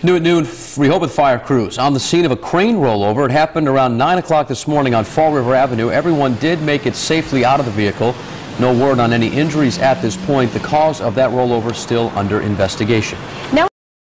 New at noon, Rehoboth fire crews on the scene of a crane rollover. It happened around 9 o'clock this morning on Fall River Avenue. Everyone did make it safely out of the vehicle. No word on any injuries at this point. The cause of that rollover still under investigation. Now